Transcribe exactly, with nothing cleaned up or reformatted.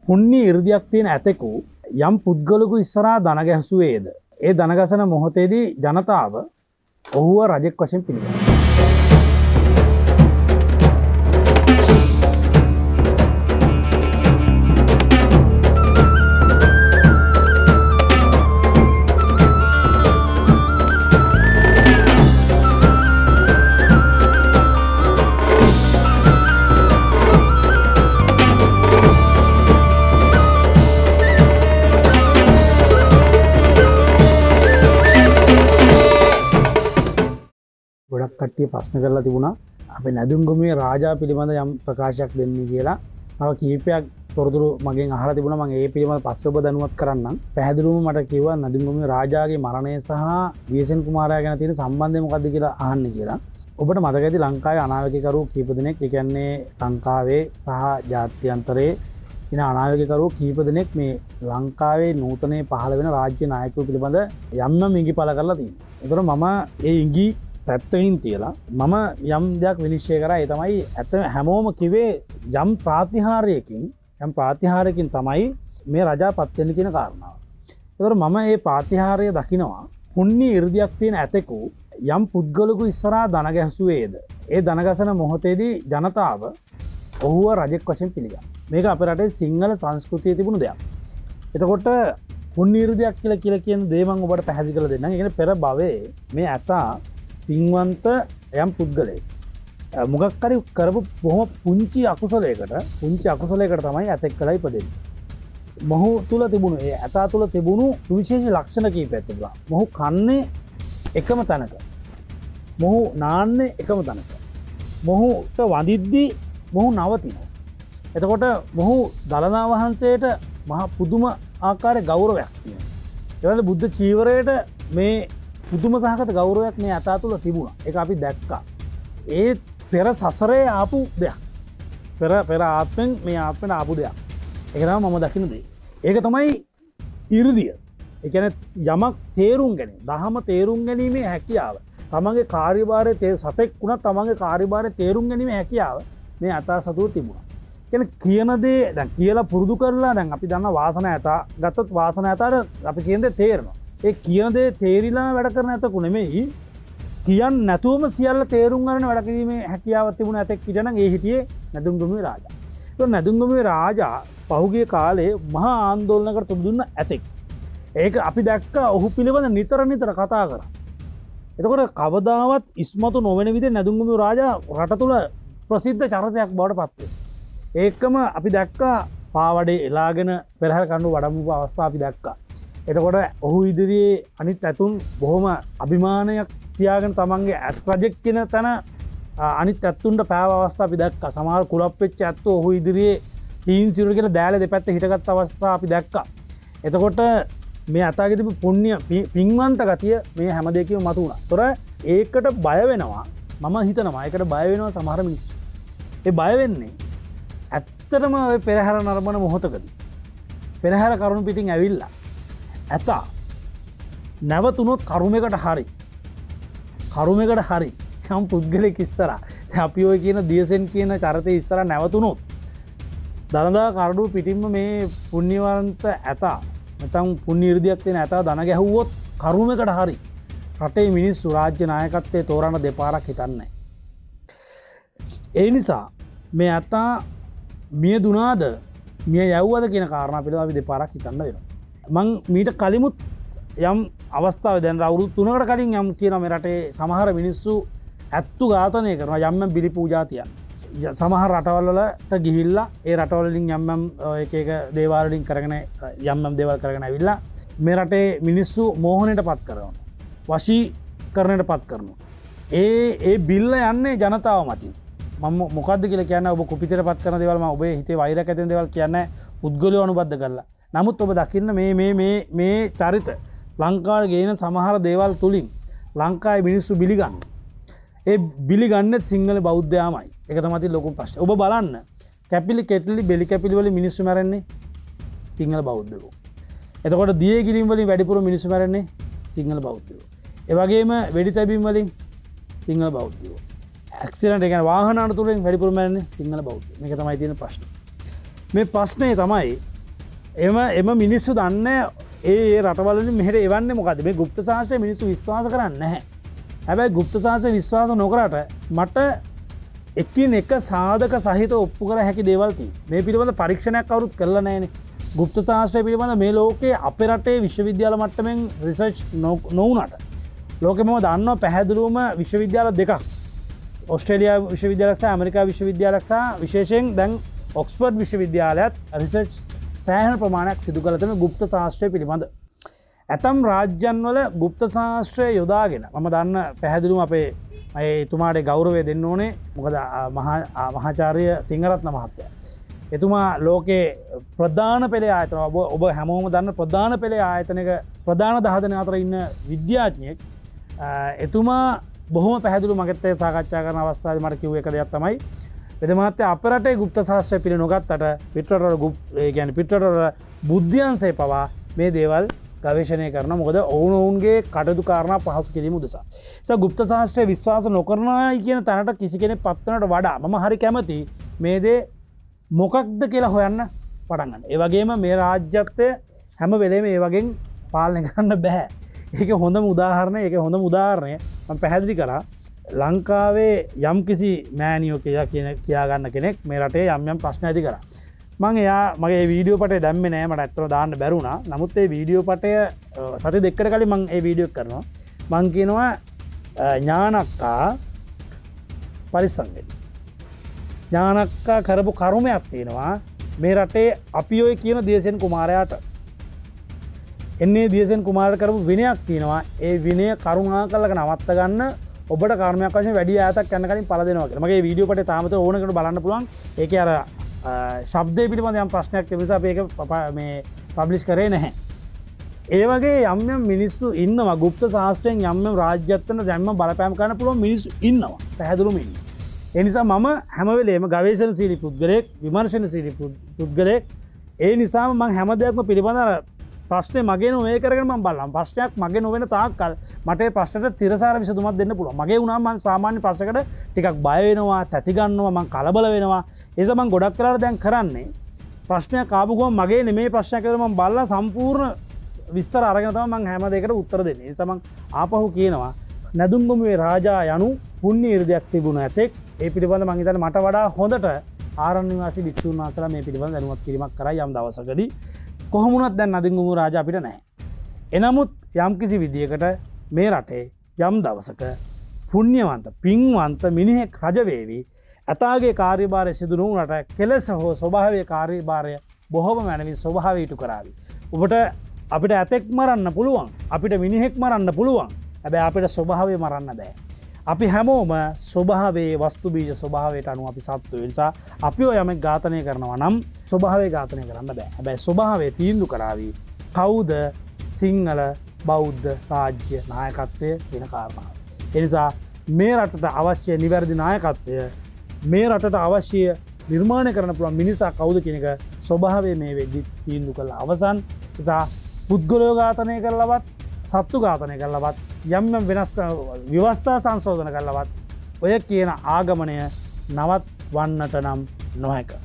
පුණ්‍ය 이르දියක් තියෙන ඇතෙකු යම් පුද්ගලයෙකු ඉස්සරහා දන ගැසුවේද ඒ දන ගැසෙන මොහොතේදී ජනතාව ඔහුව රජෙක් වශයෙන් පිළිගන්නවා. ගොඩක් කට්ටිය ප්‍රශ්න කරලා තිබුණා අපි නැදුම්ගමුවේ රාජා පිළිබඳ යම් ප්‍රකාශයක් දෙන්නේ කියලා. තව කීපයක් තොරතුරු මගෙන් අහලා තිබුණා. මම ඒ පිළිබඳ පස්සේ ඔබ දැනුවත් කරන්නම්. පැහැදිලිවම මට කිව්වා නැදුම්ගමුවේ රාජාගේ මරණය සහ වීරසෙන් කුමාරයා ගැන තියෙන සම්බන්ධය මොකක්ද කියලා අහන්න කියලා. ඔබට මතක ඇති ලංකාවේ අනාවැකිකරු කීප දෙනෙක්, ඒ කියන්නේ ලංකාවේ සහ ජාත්‍යන්තරයේ ඉන අනාවැකිකරු කීප දෙනෙක් මේ ලංකාවේ නූතනයේ පහළ වෙන රාජ්‍ය නායකයෝ පිළිබඳ යම් යම් ඉඟි පළ කරලා තියෙනවා. ඒතර මම ඒ ඉඟි පැත්තකින් තියලා මම යම් දෙයක් විනිශ්චය කරා. ඒ තමයි ඇත්ත හැමෝම කිව්වේ යම් ප්‍රාතිහාර්යකින් යම් ප්‍රාතිහාර්යකින් තමයි මේ රජා පත් වෙන්නේ කියන කාරණාව. ඒතර මම මේ ප්‍රාතිහාර්ය දකිනවා පුණ්‍ය 이르දියක් තියෙන ඇතෙකු යම් පුද්ගලයෙකු ඉස්සරහා දන ගැසුවේද ඒ දන ගැසෙන මොහොතේදී ජනතාව ඔහුව රජෙක් වශයෙන් පිළිගන්නවා. මේක අපේ රටේ සිංහල සංස්කෘතියේ තිබුණු දෙයක්. එතකොට පුණ්‍ය 이르දියක් කියලා කියලා කියන දේ මම ඔබට පැහැදිලි කරලා දෙන්නම්. ඒ කියන්නේ පෙර භවයේ මේ ඇතා පින්වන්ත යම් පුද්ගලයෙක් මොකක් හරි කරපු බොහොම පුංචි අකුසලයකට පුංචි අකුසලයකට තමයි ඇතෙක් කළා ඉපදෙන්නේ. මොහු තුල තිබුණු ඒ ඇතා තුල තිබුණු විශේෂ ලක්ෂණ කීපයක් තිබුණා. මොහු කන්නේ එකම තැනක. මොහු නාන්නේ එකම තැනක. මොහුට වඳිද්දී මොහු නවතිනවා. එතකොට මොහු දළදා වහන්සේට මහ පුදුම ආකාරයේ ගෞරවයක් තියෙනවා. ඒ වගේ බුද්ධ චීවරයට මේ පුදුම සහගත ගෞරවයක් මේ ඇතා තුළ තිබුණා. ඒක අපි දැක්කා. ඒ පෙර සසරේ ආපු දෙයක්. පෙර පෙර ආත්මෙන් මේ ආත්මෙට ආපු දෙයක්. ඒක තමයි මම දකින දේ. ඒක තමයි 이르දිය. ඒ කියන්නේ යමක් තේරුම් ගැනීම, දහම තේරුම් ගැනීමේ හැකියාව. තමන්ගේ කාර්යභාරයේ තේ සතෙක් වුණා තමන්ගේ කාර්යභාරයේ තේරුම් ගැනීමේ හැකියාව මේ ඇතා සතුව තිබුණා. කියන්නේ කියන දේ දැන් කියලා පුරුදු කරලා දැන් අපි දන්න වාසන ඇතා ගත්තොත් වාසන ඇතාට අපි කියන දේ තේරෙනවා. ඒ කියන දේ තේරිලා වැඩ කරන ඇතකු නෙමෙයි කියන්න නැතුවම සියල්ල තේරුම් ගන්න වැඩ කිරීමේ හැකියාව තිබුණ ඇතෙක් හිටියනම් ඒ හිටියේ නැදුම්ගමුවේ රාජා. ඒක නැදුම්ගමුවේ රාජා පහුගිය කාලේ මහා ආందోලනයකට තුඩු දුන්න ඇතෙක්. ඒක අපි දැක්කා ඔහු පිළිබඳ නිතර නිතර කතා කරා. එතකොට කවදාවත් ඉස්මතු නොවන විදිහේ නැදුම්ගමුවේ රාජා රට තුල ප්‍රසිද්ධ චරිතයක් බවට පත් වෙනවා. ඒකම අපි දැක්කා පාවඩේ එලාගෙන පෙරහැර කණ්ඩු වඩම්මු අවස්ථා අපි දැක්කා. එතකොට ඔහු ඉදිරියේ අනිත් ඇතුන් බොහොම අභිමානයක් තියාගෙන තමන්ගේ ඇත් රජෙක් කියන තැන අනිත් ඇත්තුන්ට පෑව අවස්ථා අපි දැක්කා. සමහර කුලප් වෙච්ච ඇත්තෝ ඔහු ඉදිරියේ තීන් සිරුර කියලා දෑල දෙපැත්ත හිටගත් අවස්ථා අපි දැක්කා. එතකොට මේ අතාගේ තිබු පුණ්‍ය පින්වන්ත ගතිය මේ හැම දෙයකම මතු වුණා. ඒතොර ඒකට බය වෙනවා. මම හිතනවා ඒකට බය වෙනවා සමහර මිනිස්සු. ඒ බය වෙන්නේ ඇත්තටම ඔය පෙරහැර නරඹන මොහොතකදී. පෙරහැර කරුණු පිටින් ඇවිල්ලා ඇතා නැවතුනොත් කරුමකට හරි කරුමකට හරි යම් පුද්ගලෙක් ඉස්සරහා අපි ඔය කියන දියසෙන් කියන චරිතය ඉස්සරහා නැවතුනොත් දළදා කරඩුව පිටින්ම මේ පුණ්‍යවන්ත ඇතා නැත්නම් පුණ්‍ය 이르දියක් තියෙන ඇතා දන ගැහුවොත් කරුමකට හරි රටේ මිනිස්සු රාජ්‍ය නායකත්වයේ තෝරන දෙපාරක් හිතන්නේ. ඒ නිසා මේ ඇතා මිය දුනාද මිය යවුවද කියන කාරණා පිළිබඳව අපි දෙපාරක් හිතන්න වෙනවා. මං මීට කලිමුත් යම් අවස්ථාව දැන් අවුරුදු තුනකට කලින් යම් කියන මේ රටේ සමහර මිනිස්සු ඇත්තු ඝාතනය කරනවා යම් යම් බිලි පූජා තියන. සමහර රටවල් වලට ගිහිල්ලා ඒ රටවල වලින් යම් යම් එක එක දේවල් වලින් කරගෙන යම් යම් දේවල් කරගෙන ඇවිල්ලා මේ රටේ මිනිස්සු මෝහණයටපත් කරනවා. වශීකරණයටපත් කරනවා. ඒ ඒ බිල්ල යන්නේ ජනතාව මතින්. මම මොකද්ද කියලා කියන්නේ ඔබ කුපිතටපත් කරන දේවල් මම ඔබේ හිතේ වෛරයක් ඇති වෙන දේවල් කියන්නේ පුද්ගලයෝ අනුබද්ධ කරලා. නමුත් ඔබ දකින්න මේ මේ මේ මේ චරිත ලංකාවේ ගේන සමහර දේවල් තුලින් ලංකාවේ මිනිස්සු බිලිගන්න. ඒ බිලිගන්නේ සිංහල බෞද්ධයාමයි. ඒක තමයි ලොකු ප්‍රශ්නේ. ඔබ බලන්න කැපිලි කෙටලි බෙලි කැපිලි වලින් මිනිස්සු මැරෙන්නේ සිංහල බෞද්ධයෝ. එතකොට දියේ කිරීම වලින් වැඩිපුර මිනිස්සු මැරෙන්නේ සිංහල බෞද්ධයෝ. ඒ වගේම වෙඩි තැබීම් වලින් සිංහල බෞද්ධයෝ. ඇක්සිඩන්ට් ඒ කියන්නේ වාහන අනතුරෙන් වැඩිපුර මැරෙන්නේ සිංහල බෞද්ධයෝ. මේක තමයි තියෙන ප්‍රශ්නේ. මේ ප්‍රශ්නේ තමයි එම එම මිනිස්සු දන්න ඒ රටවලින් මෙහෙට එවන්නේ මොකද මේ ගුප්ත ශාස්ත්‍රය මිනිස්සු විශ්වාස කරන්නේ නැහැ. හැබැයි ගුප්ත ශාස්ත්‍රය විශ්වාස නොකරට මට එකින් එක සාධක සහිත ඔප්පු කර හැකි දේවල් තියෙනවා. මේ පිළිබඳ පරීක්ෂණයක් කවුරුත් කරලා නැහැනේ. ගුප්ත ශාස්ත්‍රය පිළිබඳ මේ ලෝකයේ අපේ රටේ විශ්වවිද්‍යාල මට්ටමින් රිසර්ච් නොවුනට ලෝකෙම දන්නවා පැහැදිලිවම විශ්වවිද්‍යාල දෙකක්. ඔස්ට්‍රේලියා විශ්වවිද්‍යාලයක් සහ ඇමරිකා විශ්වවිද්‍යාලයක් සහ විශේෂයෙන් දැන් ඔක්ස්ෆර්ඩ් විශ්වවිද්‍යාලයත් රිසර්ච් සෑහෙන ප්‍රමාණයක් සිදු කළ තියෙන ගුප්ත ශාස්ත්‍රය පිළිබඳ. ඇතම් රාජ්‍යන් වල ගුප්ත ශාස්ත්‍රය යොදාගෙන මම දන්න පැහැදිලිවම අපේ ඒ එතුමාට ගෞරවය දෙන්න ඕනේ. මොකද මහා මහාචාර්ය සිංහරත්න මහත්තයා. එතුමා ලෝකේ ප්‍රධාන පෙළේ ආයතන ඔබ ඔබ හැමෝම දන්න ප්‍රධාන පෙළේ ආයතනයක ප්‍රධාන දහ දෙනා අතර ඉන්න විද්‍යාඥයෙක්. එතුමා බොහොම පැහැදිලිව මගෙත් එක්ක සාකච්ඡා කරන අවස්ථාවේ මට කිව්ව එක දෙයක් තමයි වෙද මහත්තයා අපේ රටේ ගුප්ත ශාස්ත්‍රය පිළි නොගත්තට පිටරටවල ගුප්ත ඒ කියන්නේ පිටරටවල බුද්ධියන්සේ පවා මේ දේවල් ගවේෂණය කරන මොකද ඔවුනොවුන්ගේ කටයුතු කාරණා පහසු කිරීම උදෙසා. ඒ ගුප්ත ශාස්ත්‍රය විශ්වාස නොකරනයි කියන තැනට කිසි කෙනෙක් පත් වෙනට වඩා මම හරි කැමති මේ දේ මොකක්ද කියලා හොයන්න පටන් ගන්න. ඒ වගේම මේ රාජ්‍යත්වය හැම වෙලේම ඒ වගේ පාලනය කරන්න බෑ. ඒක හොඳම උදාහරණය. ඒක හොඳම උදාහරණය මම පැහැදිලි කරා. ලංකාවේ යම් කිසි මෑනියෝ කියලා කියන කියා ගන්න කෙනෙක් මේ රටේ යම් යම් ප්‍රශ්න ඇති කරා. මම එයා මගේ වීඩියෝ පටේ දැම්මේ නෑ මට ඇත්තටම දාන්න බැරුණා. නමුත් ඒ වීඩියෝ පටය සති දෙකකට කලින් මම ඒ වීඩියෝ එක කරනවා. මම කියනවා ඥානක්කා පරිස්සම් වෙන්න. ඥානක්කා කරපු කර්මයක් තියෙනවා මේ රටේ අපි ඔය කියන දියසෙන් කුමාරයාට. එන්නේ දියසෙන් කුමාරට කරපු විනයක් තියෙනවා. ඒ විනය කරුණා කරලා නවත්ත ගන්න ඔබට කර්මයක් වශයෙන් වැඩි ඈතක් යන්න කලින් පළ දෙනවා කියලා. මගේ වීඩියෝ පටේ තාමත් ඕන කෙනෙකුට බලන්න පුළුවන්. ඒකේ අර ශබ්දය පිළිබඳ යම් ප්‍රශ්නයක් තිබුණ නිසා අපි ඒක මේ පබ්ලිෂ් කරේ නැහැ. ඒ වගේ යම් යම් මිනිස්සු ඉන්නවා ගුප්ත ශාස්ත්‍රයෙන් යම් යම් රාජ්‍යත්වන දැම්ම බලපෑම් කරන්න පුළුවන් මිනිස්සු ඉන්නවා. පැහැදිලිවම ඉන්නවා. ඒ නිසා මම හැම වෙලේම ගවේෂණශීලී පුද්ගලයෙක්, විමර්ශනශීලී පුද්ගලයෙක්. ඒ නිසාම මම හැම දෙයක්ම පිළිබඳ ප්‍රශ්නේ මගේ නොවේ කරගෙන මම බලනවා. ප්‍රශ්නයක් මගේ නොවන තාක්කල් මට ඒ ප්‍රශ්නට තිරසාර විසඳුමක් දෙන්න පුළුවන්. මගේ වුණාම මම සාමාන්‍ය ප්‍රශ්නකට ටිකක් බය වෙනවා, තැති ගන්නවා, මම කලබල වෙනවා. ඒ නිසා මම ගොඩක් වෙලාවට දැන් කරන්නේ ප්‍රශ්නයක් ආපු ගමන් මගේ නෙමෙයි ප්‍රශ්නයක් කියලා මම බලලා සම්පූර්ණ විස්තර අරගෙන තමයි මම හැම දෙයකට උත්තර දෙන්නේ. ඒ නිසා මම ආපහු කියනවා නැදුම්ගමුවේ රාජා යනු පුණ්‍ය ඉර්ධයක් තිබුණ ඇතෙක්. ඒ පිළිබඳ මම හිතන්නේ මට වඩා හොඳට ආරණ්‍ය නිවාසී භික්ෂුන් වහන්සේලා මේ පිළිබඳ දැනුවත් කිරීමක් කරා යම් දවසකදී. කොහොම වුණත් දැන් නැදුම්ගමුවේ රාජා අපිට නැහැ. එනමුත් යම් කිසි විදියකට මේ රටේ යම් දවසක පුණ්‍යවන්ත පින්වන්ත මිනිහෙක් රජ වේවි. ඇතාගේ කාර්යභාරය සිදු නොවුනට කෙලෙස හෝ ස්වභාවයේ කාර්යභාරය බොහොම මැනවින් ස්වභාවය ඉටු කරાવી. ඔබට අපිට ඇතෙක් මරන්න පුළුවන්. අපිට මිනිහෙක් මරන්න පුළුවන්. හැබැයි අපිට ස්වභාවය මරන්න බෑ. අපි හැමෝම ස්වභාවයේ වස්තු බීජ ස්වභාවයට අනුව අපි සත්තු. ඒ නිසා අපි ඔය යමෙක් ඝාතනය කරනවා නම් ස්වභාවය ඝාතනය කරන්න බෑ. හැබැයි ස්වභාවය තීන්දුව කරાવી කවුද සිංහල බෞද්ධ රාජ්‍ය නායකත්වය කියන කාරණාව. ඒ නිසා මේ රටට අවශ්‍ය නිවැරදි නායකත්වය මේ රටට අවශ්‍ය නිර්මාණය කරන්න පුළුවන් මිනිසා කවුද කියන එක ස්වභාවය මේ වෙද්දි තීන්දුව කළා අවසන්. නිසා පුද්ගලයෝ ඝාතනය කරලවත් සත්තු ඝාතනය කරලවත් යම් යම් වෙනස් ව්‍යවස්ථා සංශෝධන කරලවත් ඔය කියන ආගමනය නවත්වන්නට නම් නොහැක.